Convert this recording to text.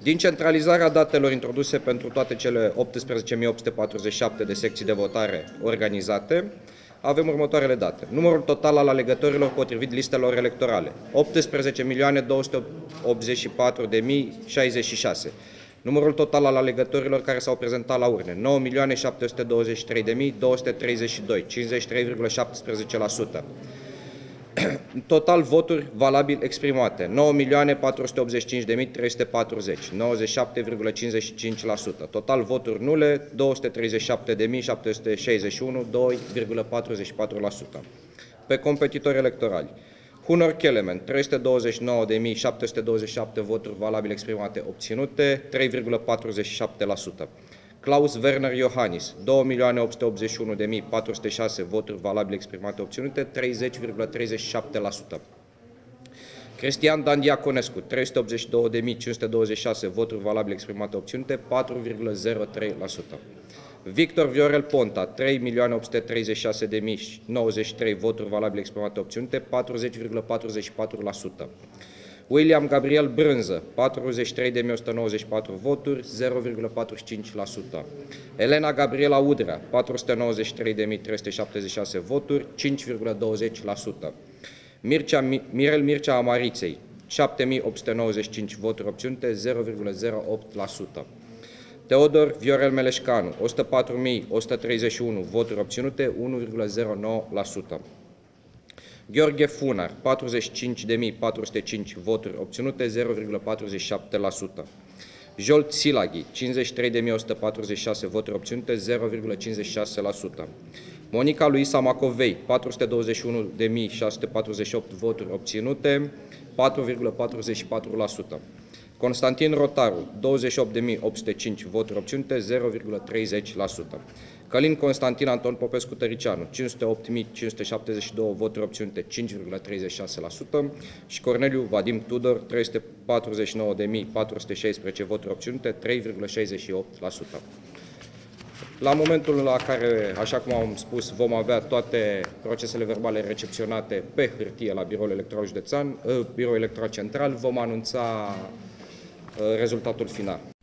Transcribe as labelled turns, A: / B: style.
A: Din centralizarea datelor introduse pentru toate cele 18.847 de secții de votare organizate, avem următoarele date. Numărul total al alegătorilor potrivit listelor electorale, 18.284.066. Numărul total al alegătorilor care s-au prezentat la urne, 9.723.232, 53,17%. Total voturi valabil exprimate, 9.485.340, 97,55%. Total voturi nule, 237.761, 2,44%. Pe competitori electorali, Hunor Kelemen, 329.727 voturi valabile exprimate obținute, 3,47%. Klaus Werner Iohannis, 2.881.406 voturi valabile exprimate obținute, 30,37%. Cristian Dan Diaconescu, 382.526 voturi valabile exprimate obținute, 4,03%. Victor Viorel Ponta, 3.836.093 voturi valabile exprimate obținute, 40,44%. William Gabriel Brânză, 43.194 voturi, 0,45%. Elena Gabriela Udrea, 493.376 voturi, 5,20%. Mirel Mircea Amariței, 7.895 voturi obținute, 0,08%. Teodor Viorel Meleșcanu, 104.131 voturi obținute, 1,09%. Gheorghe Funar, 45.405 voturi obținute, 0,47%. Jolt Silaghi, 53.146 voturi obținute, 0,56%. Monica Luisa Macovei, 421.648 voturi obținute, 4,44%. Constantin Rotaru, 28.805 voturi obținute, 0,30%. Călin Constantin Anton Popescu Tăricianu, 508.572 voturi obținute, 5,36%. Și Corneliu Vadim Tudor, 349.416 voturi obținute, 3,68%. La momentul la care, așa cum am spus, vom avea toate procesele verbale recepționate pe hârtie la Biroul Electoral Județean, Biroul Electoral Central, vom anunța rezultatul final.